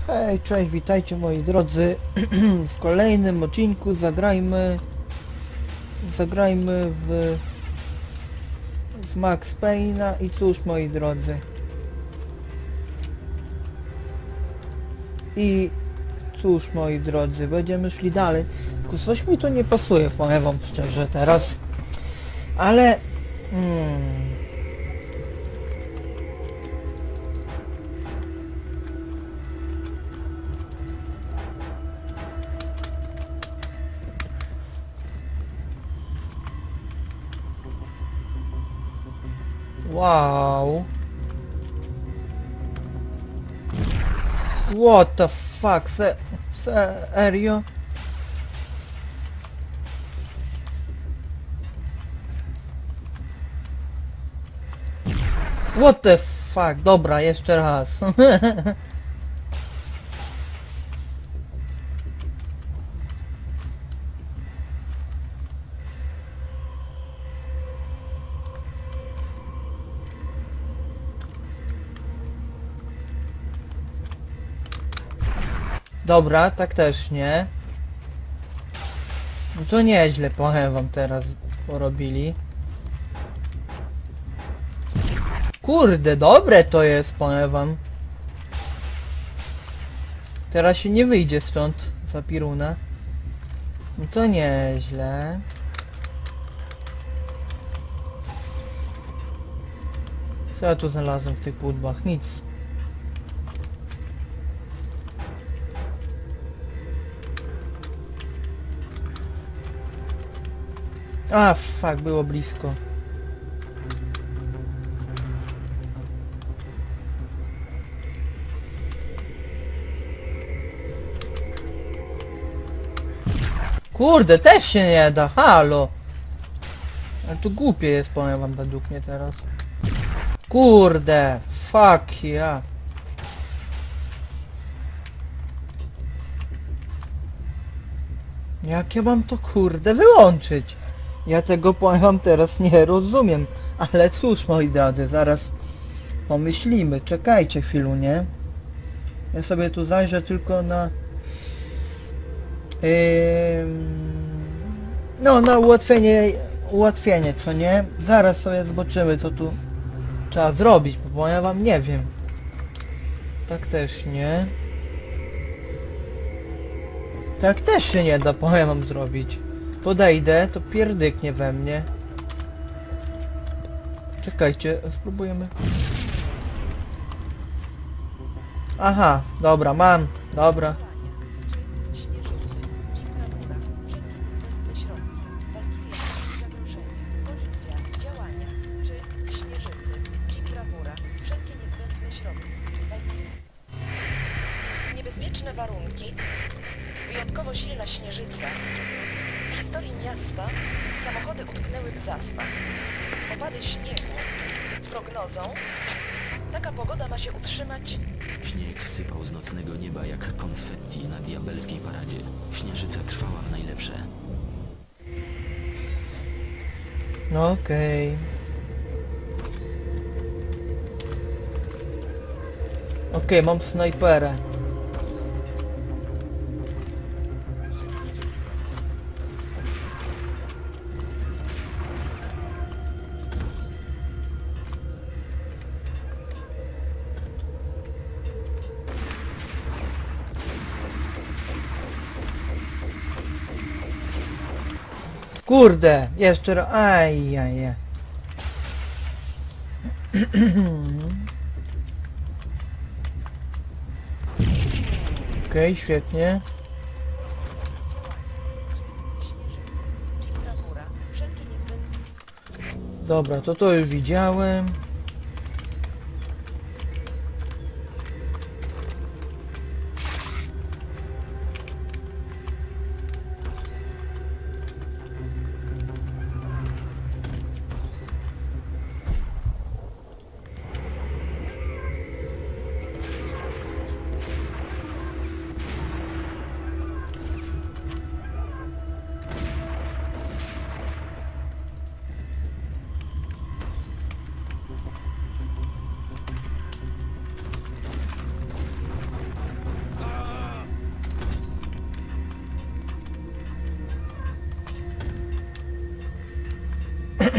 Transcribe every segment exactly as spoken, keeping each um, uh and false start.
Hej, cześć, witajcie moi drodzy. W kolejnym odcinku zagrajmy zagrajmy w w Max Payne'a i cóż moi drodzy. I cóż moi drodzy, będziemy szli dalej. Tylko coś mi tu nie pasuje, powiem wam szczerze teraz. Ale hmm, wow. What the fuck? Se serio? What the fuck? Dobra, jeszcze raz. Dobra, tak też nie. No to nieźle, powiem wam teraz porobili. Kurde, dobre to jest, powiem wam. Teraz się nie wyjdzie stąd za piruna. No to nieźle. Co ja tu znalazłem w tych pudłach? Nic. A, fuck, było blisko. Kurde, też się nie da, halo. Ale to głupie jest, powiem wam, według mnie teraz. Kurde, fuck ja. Jak ja mam to kurde wyłączyć? Ja tego, powiem wam, teraz nie rozumiem. Ale cóż moi drodzy, zaraz pomyślimy. Czekajcie chwilu, nie? Ja sobie tu zajrzę tylko na... Yy, no, na ułatwienie, ułatwienie, co nie? Zaraz sobie zobaczymy, co tu trzeba zrobić, bo ja wam nie wiem. Tak też nie. Tak też się nie da, powiem wam, zrobić. Podejdę, to pierdyknie we mnie. Czekajcie, spróbujemy. Aha, dobra, mam, dobra. Niebezpieczne warunki, wyjątkowo silna śnieżyca. W historii miasta samochody utknęły w zaspach. Opady śniegu. Prognozą taka pogoda ma się utrzymać. Śnieg sypał z nocnego nieba jak konfetti na diabelskiej paradzie. Śnieżyca trwała w najlepsze. No okej. Okay. Okej, okay, mam snajperę. Kurde, jeszcze raz. Aj, aj, aj. Okej, okay, świetnie. Dobra, to to już widziałem.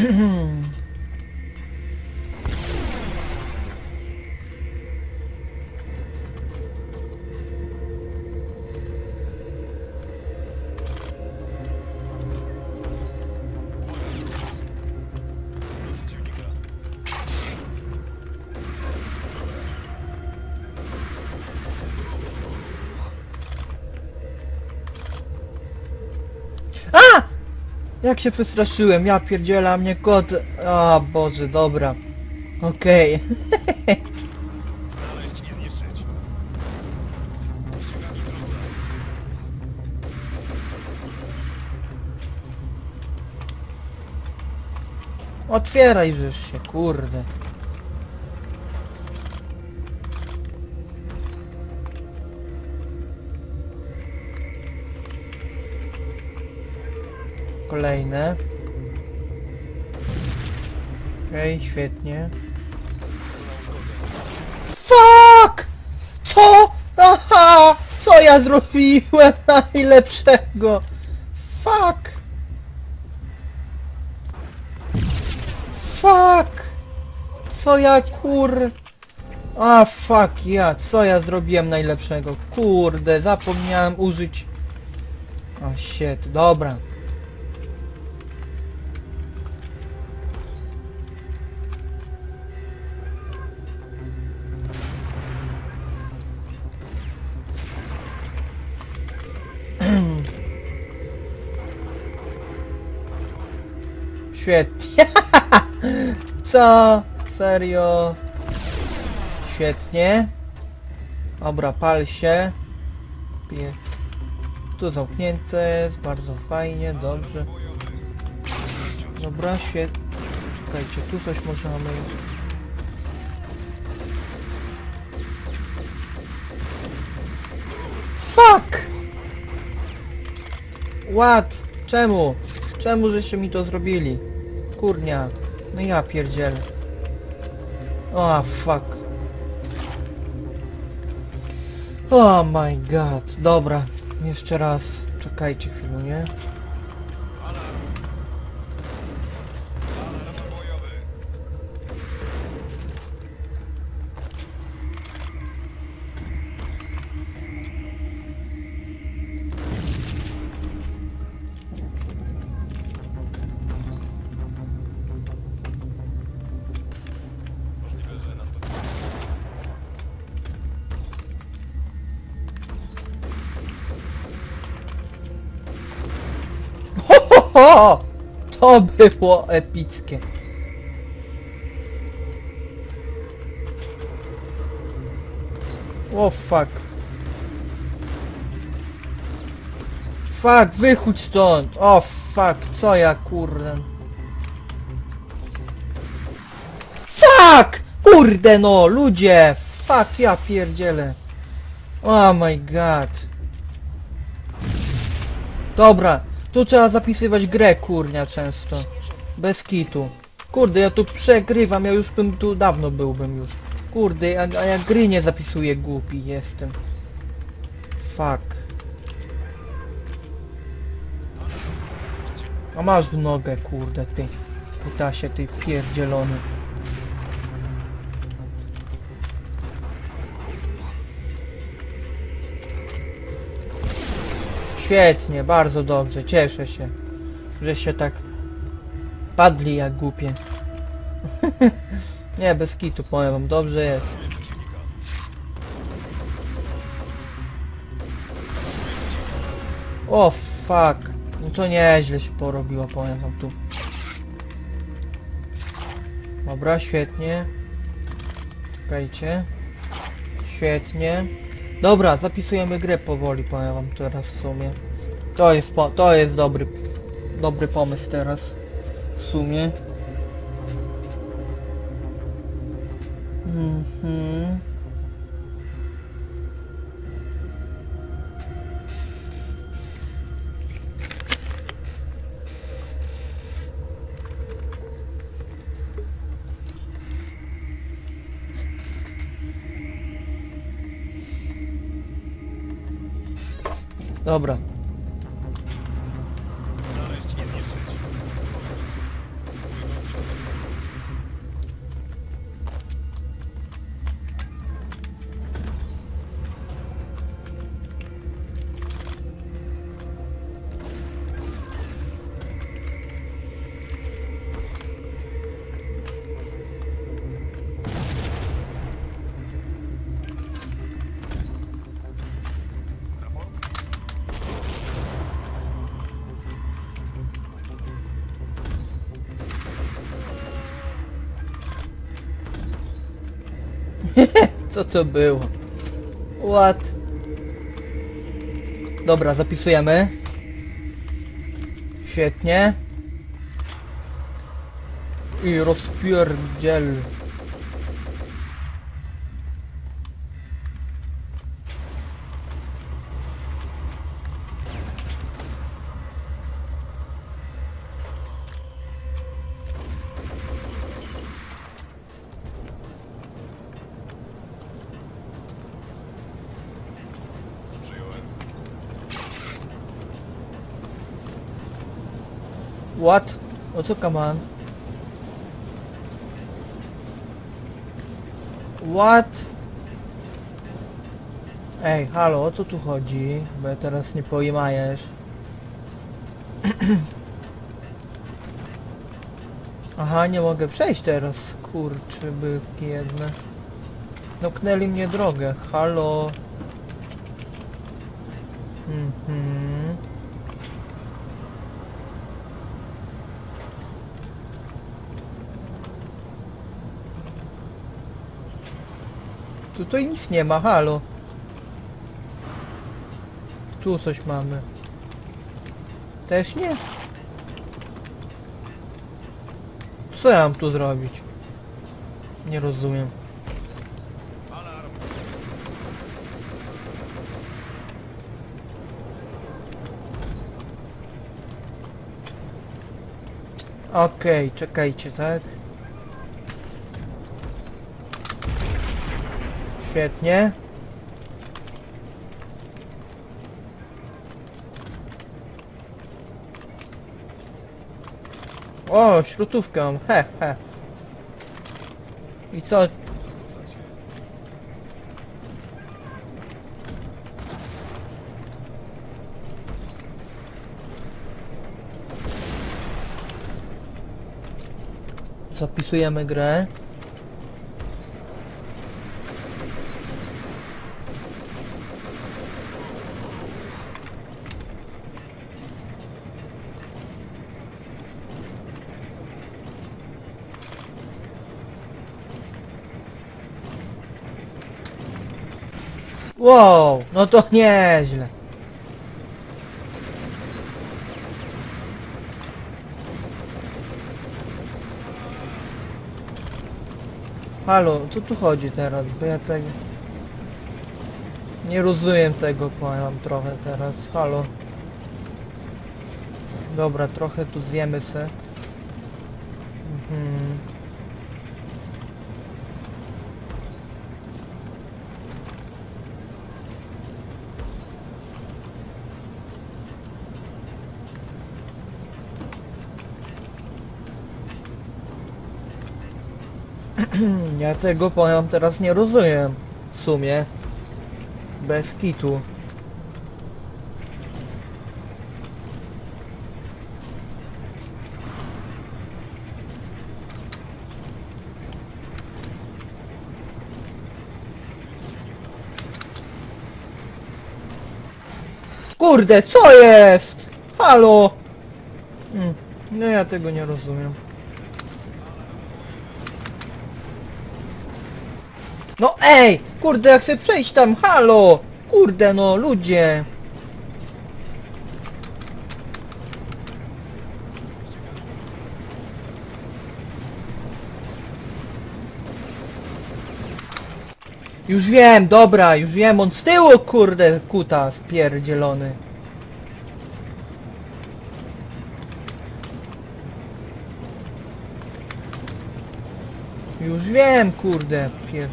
A! Jak się przestraszyłem, ja pierdziela mnie kot. A Boże, dobra. Okej. Znaleźć i zniszczyć. Otwieraj żeż się, kurde. Kolejne. Okej, okay, świetnie. Fuck! Co? Aha! Co ja zrobiłem najlepszego? Fuck! Fuck! Co ja kur... A fuck ja, co ja zrobiłem najlepszego? Kurde, zapomniałem użyć... O shit, dobra. Świetnie. Co? Serio? Świetnie. Dobra, pal się. Pie... Tu zamknięte jest, bardzo fajnie, dobrze. Dobra, świetnie. Czekajcie, tu coś może mamy jeszcze. Fuck! What? Czemu? Czemu żeście mi to zrobili? Kurnia. No ja pierdzielę. O, fuck. Oh my god. Dobra. Jeszcze raz. Czekajcie chwilę, nie? O! To było epickie. O fuck. Fuck, wychódź stąd. O fuck, co ja kurde. Fuck! Kurde no, ludzie! Fuck, ja pierdzielę. Oh my god. Dobra. Tu trzeba zapisywać grę, kurnia, często. Bez kitu. Kurde, ja tu przegrywam, ja już bym tu dawno byłbym już. Kurde, a, a ja gry nie zapisuję, głupi jestem. Fuck. A masz w nogę, kurde, ty. Putasie, ty pierdzielony. Świetnie, bardzo dobrze, cieszę się, że się tak padli jak głupie. Nie, bez kitu powiem wam, dobrze jest. O fuck, no to nieźle się porobiło, powiem wam tu. Dobra, świetnie. Czekajcie. Świetnie. Dobra, zapisujemy grę powoli, powiem wam teraz w sumie. To jest po, to jest dobry, dobry pomysł teraz. W sumie. Mhm. Dobra. Znaleźć i zniszczyć. Co to było? What? Dobra, zapisujemy. Świetnie. I rozpierdziel. What? O co, come on? What? Ej, halo, o co tu chodzi? Bo ja teraz nie pojmajesz. Aha, nie mogę przejść teraz, kurczybyki jedne. Zamknęli mnie drogę, halo. Mhm. Tutaj nic nie ma, halo. Tu coś mamy. Też nie? Co ja mam tu zrobić? Nie rozumiem. Okej, okay, czekajcie, tak? Świetnie. O, śrutówkę mam, he, he. I co? Zapisujemy grę. Wow, no to nieźle. Halo, co tu chodzi teraz? Bo ja tego... Nie rozumiem tego, powiem trochę teraz. Halo. Dobra, trochę tu zjemy se. Mhm. Ja tego, powiem, teraz nie rozumiem. W sumie. Bez kitu. Kurde, co jest? Halo! Hmm. No ja tego nie rozumiem. No ej! Kurde, jak chcę przejść tam, halo! Kurde no, ludzie! Już wiem, dobra, już wiem, on z tyłu, kurde, kuta spierdzielony. Już wiem, kurde, pier...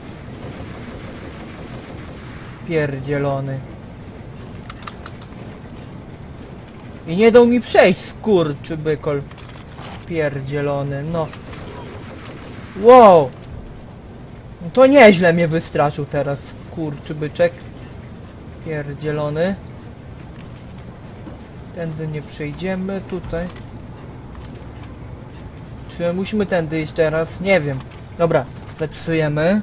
pierdzielony. I nie dał mi przejść, skurczybykol. Pierdzielony, no. Wow! No to nieźle mnie wystraszył teraz, skurczybyczek. Pierdzielony. Tędy nie przejdziemy, tutaj. Czy musimy tędy iść teraz? Nie wiem. Dobra, zapisujemy.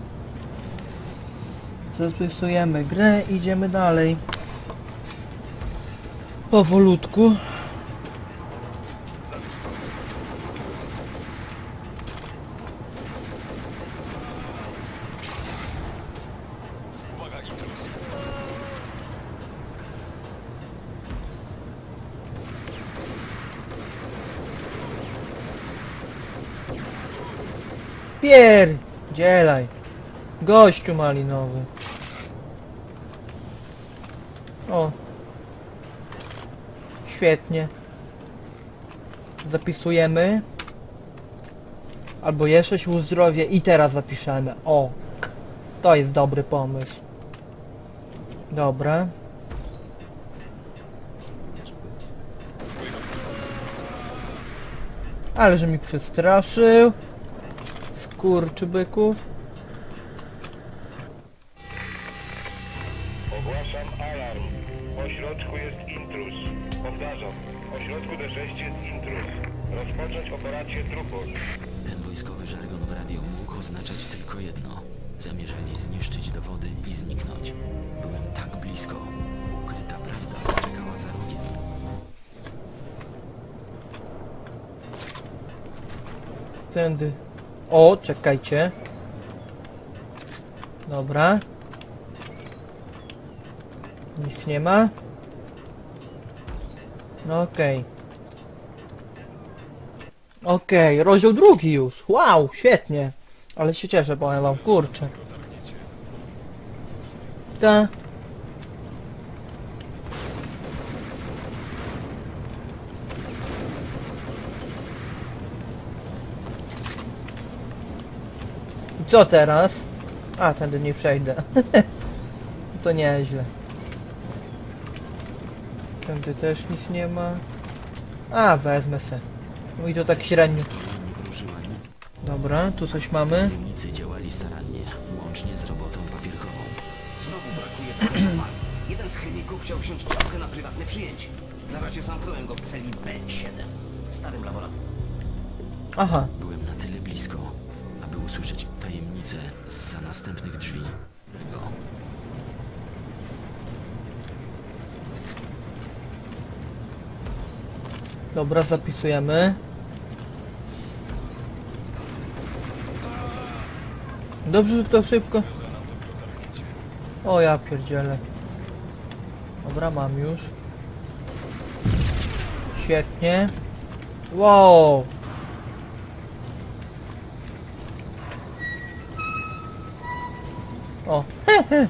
Zapisujemy grę, idziemy dalej. Powolutku. Pierdzielaj. Gościu malinowy. O. Świetnie. Zapisujemy. Albo jeszcze się uzdrowię i teraz zapiszemy. O. To jest dobry pomysł. Dobra. Ale że mi przestraszył. Skurczybyków. Ogłaszam alarm. W ośrodku jest intruz. Powtarzam. W ośrodku D sześć jest intruz. Rozpocząć operację trupów. Ten wojskowy żargon w radio mógł oznaczać tylko jedno. Zamierzali zniszczyć dowody i zniknąć. Byłem tak blisko. Ukryta prawda czekała za rogiem. Tędy. O, czekajcie. Dobra. Nic nie ma. No okej. Okej, rozdział drugi już. Wow, świetnie. Ale się cieszę, powiem wam, kurczę. Ta. I co teraz? A, tędy nie przejdę. To nieźle. Tędy też nic nie ma. A, wezmę se. No i to tak średnio. Nie wróżyła nic. Dobra, tu coś mamy. Niemcy działali starannie, łącznie z robotą papierkową. Znowu brakuje tego. Jeden z chemików chciał wziąć czapkę na prywatne przyjęcie. Na razie zamknąłem go w celi B siedem. W starym laboratorium. Aha, Byłem na tyle blisko, aby usłyszeć tajemnicę zza następnych drzwi. Go. dobra, zapisujemy. Dobrze, że to szybko. O, ja pierdzielę. Dobra, mam już. Świetnie. Wow. O, hehe.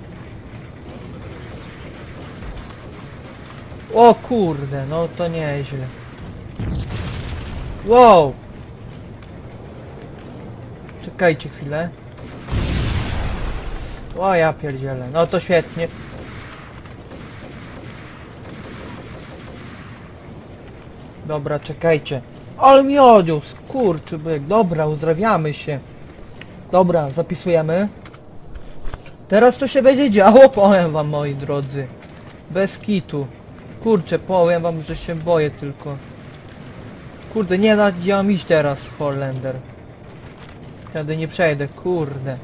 O kurde, no to nieźle. Wow. Czekajcie chwilę. O ja pierdzielę, no to świetnie. Dobra, czekajcie. Ale mi odjął, skurczybyk. Dobra, uzdrawiamy się. Dobra, zapisujemy. Teraz to się będzie działo, powiem wam, moi drodzy. Bez kitu. Kurczę, powiem wam, że się boję tylko. Kurde, nie da gdzie mam iść teraz, Holender. Wtedy nie przejdę, kurde.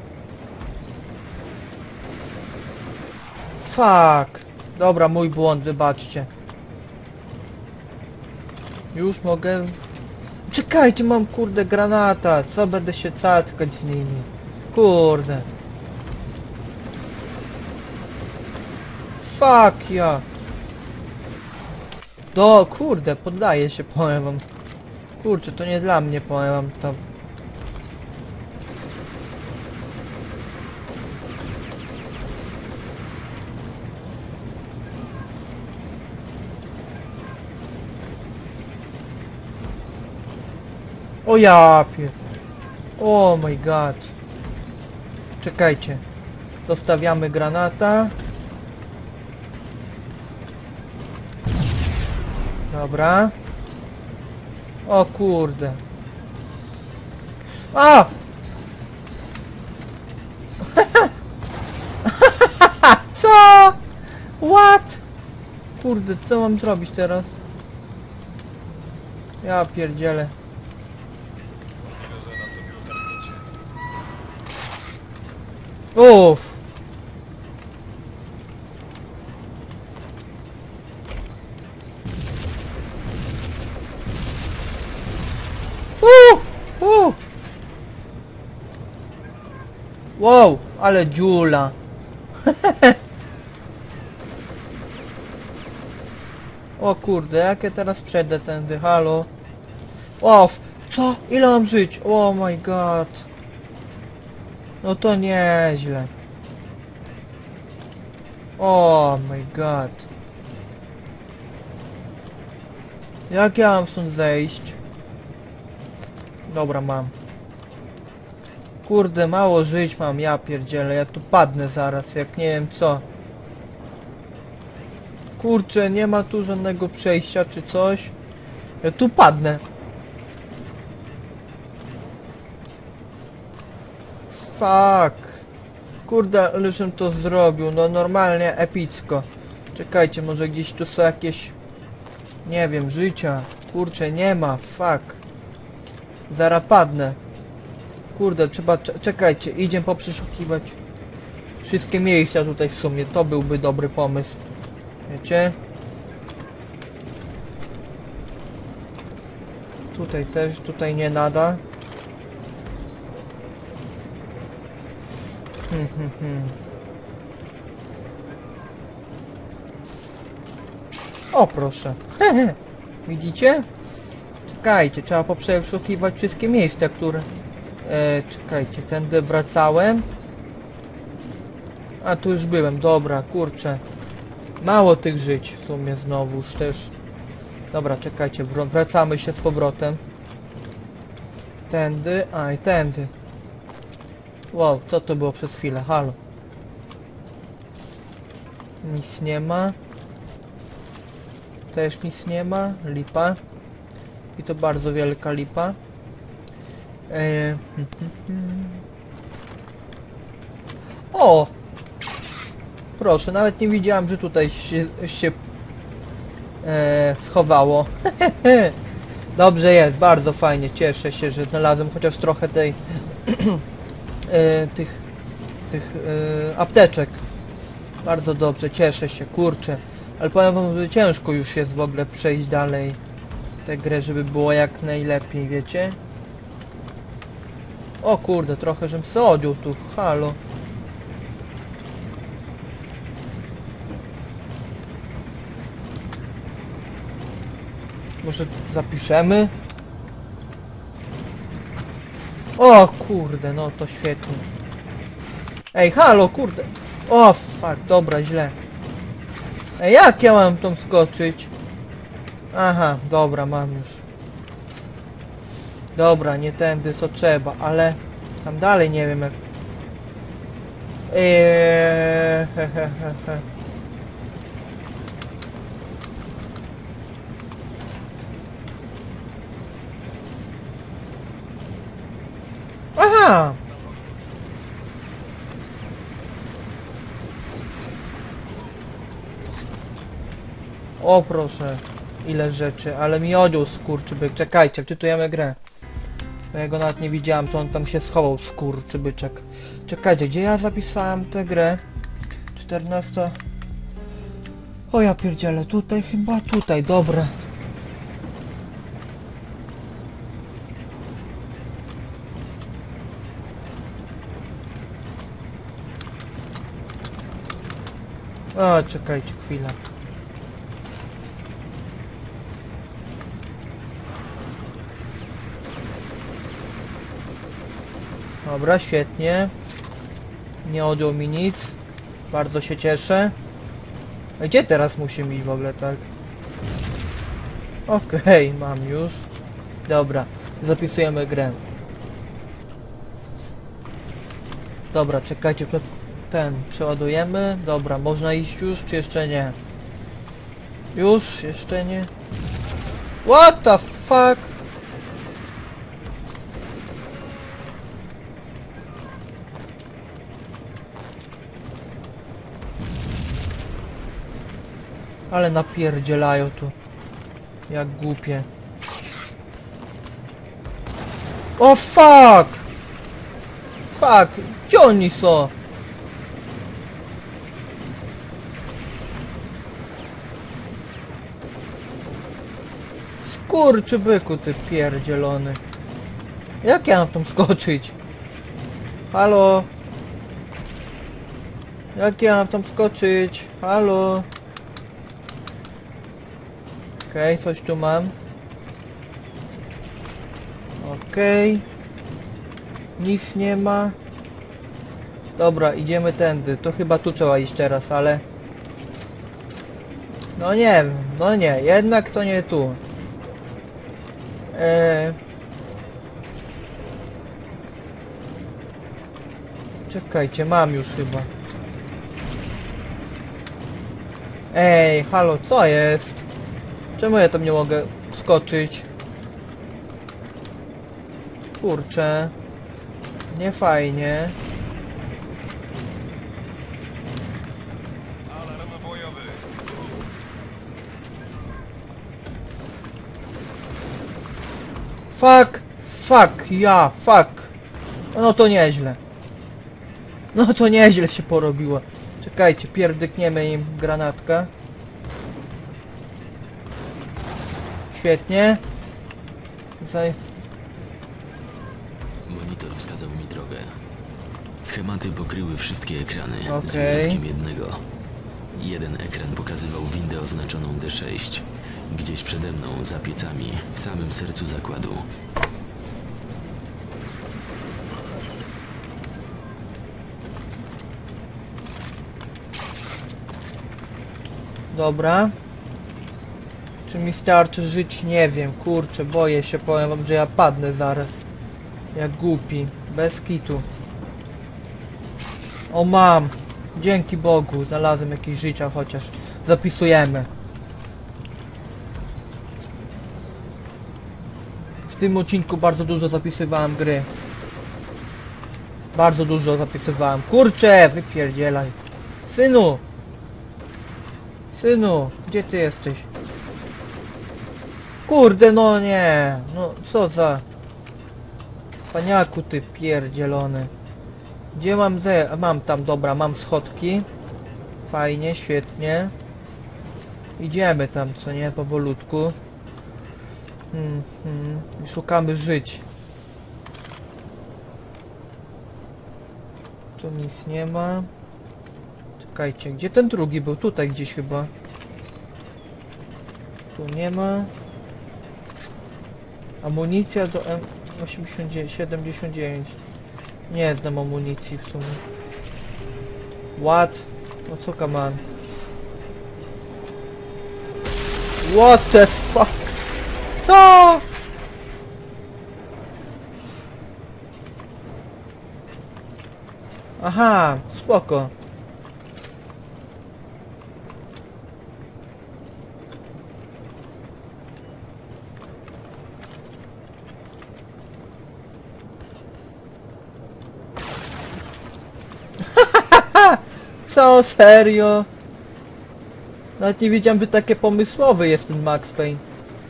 Fuck. Dobra, mój błąd, wybaczcie. Już mogę... Czekajcie, mam kurde granata. Co będę się cackać z nimi? Kurde. Fuck ja. Do kurde, poddaję się, powiem wam. Kurczę, to nie dla mnie, powiem wam to. O ja pier... Oh my god. Czekajcie. Zostawiamy granata. Dobra. O kurde. A! Co? What? Kurde, co mam zrobić teraz? Ja pierdzielę. Uff. Uh, uh. Wow, ale dziula. O kurde, jak ja teraz przejdę tędy, halo? Off, co? Ile mam żyć? Oh my god. No to nieźle. Oh my god. Jak ja mam stąd zejść? Dobra, mam. Kurde, mało żyć mam, ja pierdzielę, ja tu padnę zaraz, jak nie wiem co. Kurczę, nie ma tu żadnego przejścia czy coś. Ja tu padnę. Fuck. Kurde, ale żem to zrobił, no normalnie epicko. Czekajcie, może gdzieś tu są jakieś... Nie wiem, życia. Kurczę, nie ma, fuck. Zaraz padnę. Kurde, trzeba... Czekajcie, idziemy poprzeszukiwać wszystkie miejsca tutaj w sumie. To byłby dobry pomysł. Wiecie? Tutaj też, tutaj nie nada. Hmm, hmm, hmm. O, proszę. Widzicie? Czekajcie, trzeba poprzeszukiwać wszystkie miejsca, które... E, czekajcie, tędy wracałem. A tu już byłem, dobra, kurczę. Mało tych żyć w sumie znowuż też. Dobra, czekajcie, wracamy się z powrotem. Tędy, a i tędy. Wow, co to było przez chwilę? Halo. Nic nie ma. Też nic nie ma. Lipa. I to bardzo wielka lipa. Eee, hmm, hmm, hmm. O! Proszę, nawet nie widziałem, że tutaj się, się e, schowało. Dobrze jest, bardzo fajnie. Cieszę się, że znalazłem chociaż trochę tej e, tych tych e, apteczek. Bardzo dobrze, cieszę się, kurczę. Ale powiem wam, że ciężko już jest w ogóle przejść dalej tę grę, żeby było jak najlepiej, wiecie? O kurde, trochę żem sodził tu, halo. Może zapiszemy? O kurde, no to świetnie. Ej, halo, kurde. O fuck, dobra, źle. Ej, jak ja mam tam skoczyć? Aha, dobra, mam już. Dobra, nie tędy co trzeba, ale tam dalej nie wiem jak... Eee, he, he, he, he. Aha! O proszę, ile rzeczy, ale mi odjął skurczybyk. Czekajcie, wczytujemy grę. Ja go nawet nie widziałem, czy on tam się schował, skurczybyczek. Czekajcie, gdzie ja zapisałem tę grę? czternasta... O ja pierdzielę, tutaj chyba, tutaj, dobra. O, czekajcie chwilę. Dobra, świetnie. Nie odjął mi nic. Bardzo się cieszę. A gdzie teraz musimy iść w ogóle, tak? Okej, okay, mam już. Dobra, zapisujemy grę. Dobra, czekajcie, ten przeładujemy. Dobra, można iść już, czy jeszcze nie? Już? Jeszcze nie? What the fuck? Ale napierdzielają tu. Jak głupie. O fuck! Fuck! Gdzie oni są? Skurczybyku ty pierdzielony. Jak ja mam tam skoczyć? Halo? Jak ja mam tam skoczyć? Halo? Okej, okay, coś tu mam. Okej. Okay. Nic nie ma. Dobra, idziemy tędy. To chyba tu trzeba iść teraz, ale... No nie wiem, no nie, jednak to nie tu. Eee... Czekajcie, mam już chyba. Ej, halo, co jest? Czemu ja tam nie mogę skoczyć? Kurczę. Nie fajnie. Fuck, fuck, ja, fuck. No to nieźle. No to nieźle się porobiło. Czekajcie, pierdykniemy im granatkę. Świetnie. Zaj... Monitor wskazał mi drogę. Schematy pokryły wszystkie ekrany, z Okej. wyjątkiem jednego. Jeden ekran pokazywał windę oznaczoną D sześć. Gdzieś przede mną, za piecami, w samym sercu zakładu. Dobra. Czy mi starczy żyć? Nie wiem, kurczę, boję się, powiem wam, że ja padnę zaraz. Jak głupi, bez kitu. O, mam! Dzięki Bogu, znalazłem jakieś życia chociaż. Zapisujemy. W tym odcinku bardzo dużo zapisywałem gry. Bardzo dużo zapisywałem. Kurczę, wypierdzielaj. Synu! Synu, gdzie ty jesteś? Kurde, no nie. No, co za... Paniaku ty pierdzielony. Gdzie mam ze... Mam tam, dobra, mam schodki. Fajnie, świetnie. Idziemy tam, co nie, powolutku. Hmm, hmm. Szukamy żyć. Tu nic nie ma. Czekajcie, gdzie ten drugi był? Tutaj gdzieś chyba. Tu nie ma. Amunicja do M osiemdziesiąt dziewięć, siedemdziesiąt dziewięć. Nie znam amunicji w sumie. What? No co kaman? What the fuck? Co? Aha, spoko. Co? Serio? Nawet nie wiedziałem, że takie pomysłowy jest ten Max Payne.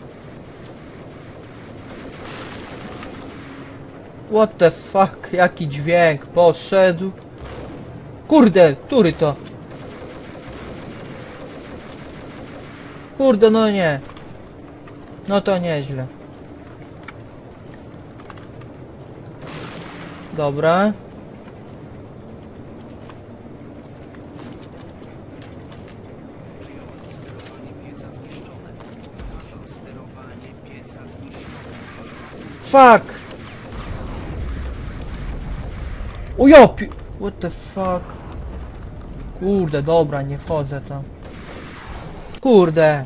What the fuck? Jaki dźwięk? Poszedł. Kurde, który to? Kurde, no nie. No to nieźle. Dobra. Fuck! Ujopi! What the fuck? Kurde, dobra, nie wchodzę tam. Kurde!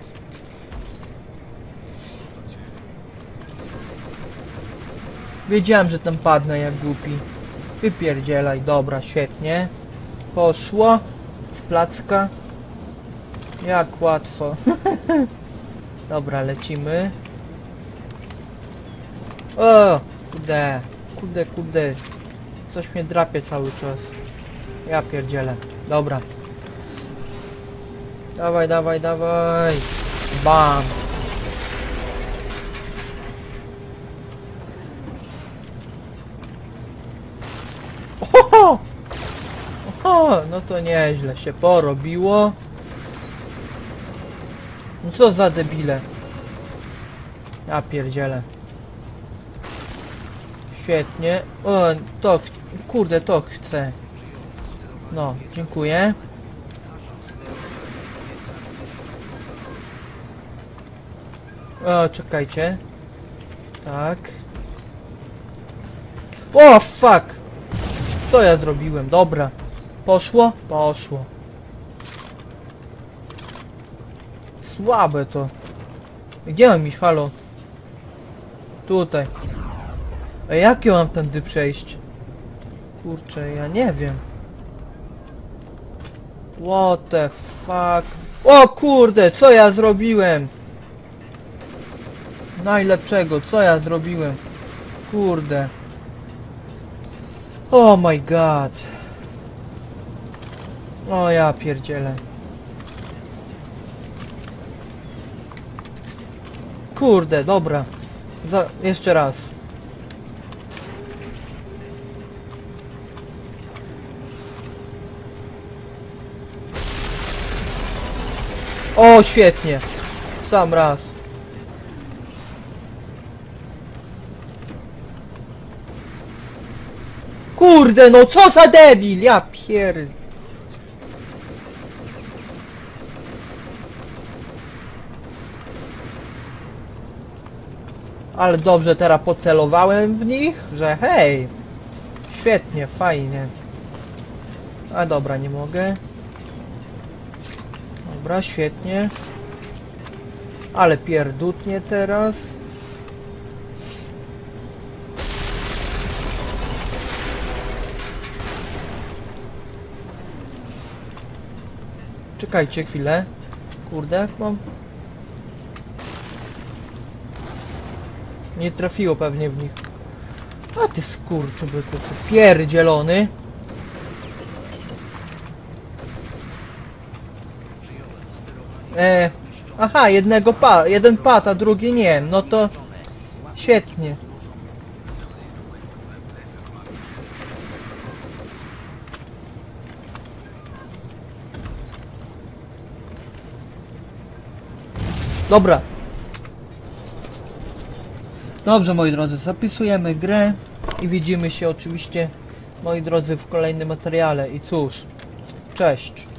Wiedziałem, że tam padnę jak głupi. Wypierdzielaj, dobra, świetnie. Poszło. Z placka. Jak łatwo. Dobra, lecimy. O! Kurde, kurde, kurde. Coś mnie drapie cały czas. Ja pierdzielę. Dobra. Dawaj, dawaj, dawaj. Bam. Oho! Oho! No to nieźle się porobiło. No co za debile. Ja pierdzielę. Świetnie. O, to, kurde, to chcę. No, dziękuję. O, czekajcie. Tak. O, fuck! Co ja zrobiłem? Dobra. Poszło? Poszło. Słabe to. Gdzie mam iść? Halo? Tutaj. A jak ja mam tędy przejść? Kurczę, ja nie wiem. What the fuck? O kurde, co ja zrobiłem? Najlepszego, co ja zrobiłem? Kurde. Oh my god. O ja pierdzielę. Kurde, dobra. Za, jeszcze raz. O, świetnie. Sam raz. Kurde, no co za debil! Ja pier... Ale dobrze teraz pocelowałem w nich, że hej! Świetnie, fajnie. A dobra, nie mogę. Dobra, świetnie. Ale pierdutnie teraz. Czekajcie chwilę. Kurde, jak mam... Nie trafiło pewnie w nich. A ty skurczybyku, ty pierdzielony. E, aha, jednego pa, jeden pat, a drugi nie. No to świetnie. Dobra. Dobrze, moi drodzy, zapisujemy grę i widzimy się oczywiście, moi drodzy, w kolejnym materiale. I cóż, cześć.